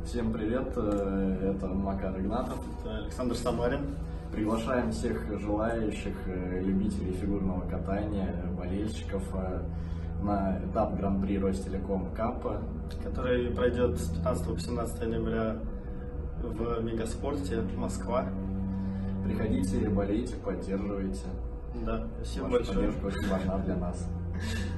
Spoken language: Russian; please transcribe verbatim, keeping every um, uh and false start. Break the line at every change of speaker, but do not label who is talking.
Всем привет, это Макар Игнатов,
это Александр Самарин.
Приглашаем всех желающих любителей фигурного катания, болельщиков на этап Гран-при Ростелеком Кап,
который пройдет с пятнадцатого по семнадцатое ноября в Мегаспорте, Москва.
Приходите, болейте, поддерживайте.
Да, спасибо
Ваша
большое.
поддержка очень важна для нас.